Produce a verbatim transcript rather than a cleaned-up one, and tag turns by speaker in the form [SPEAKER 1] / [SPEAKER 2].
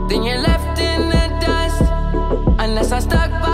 [SPEAKER 1] then you're left in the dust. Unless I stuck by